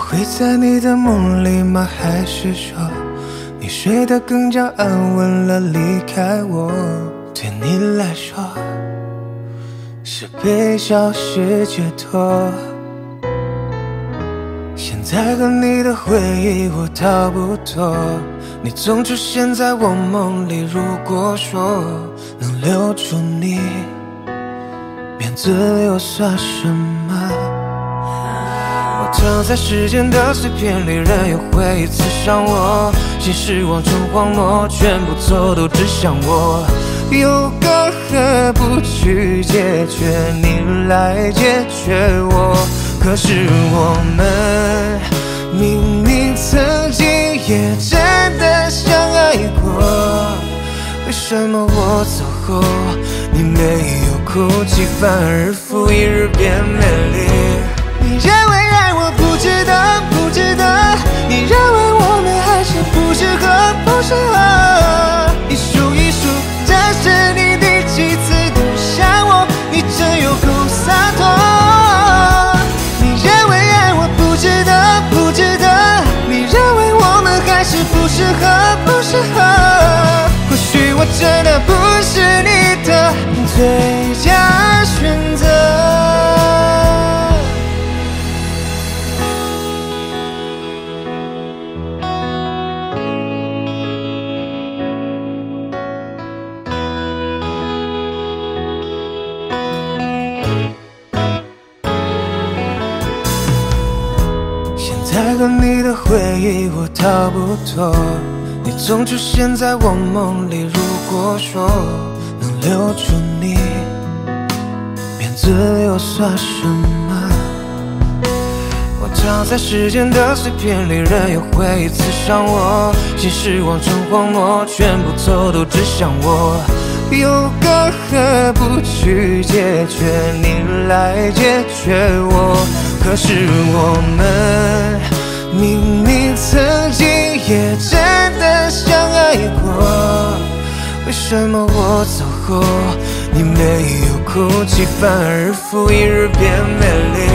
会在你的梦里吗？还是说你睡得更加安稳了，离开我对你来说是被消失解脱。现在和你的回忆我逃不脱，你总出现在我梦里。如果说能留住你，免自由算什么？我躺在时间的碎片里，任由回忆刺伤我，心失望成荒漠，全部错都指向我。有个何不去解决，你来解决我。可是我们明明曾经也真的相爱过，为什么我走后你没有哭泣，反而复一日变美丽？你认为爱我不值得，不值得，你认为我们还是不适合，不适合。一数一数，这是你第几次的想我，你真有够洒脱。你认为爱我不值得，不值得，你认为我们还是不适合，不适合。或许我真的不是你的最佳选择。再和你的回忆我逃不脱，你总出现在我梦里。如果说能留住你，免自由算什么？我躺在时间的碎片里，任由回忆刺伤我，心失望成荒漠，全部错都指向我。有个何不去解决，你来解决我。可是我们明明曾经也真的相爱过，为什么我走后你没有哭泣，反而复一日变美丽？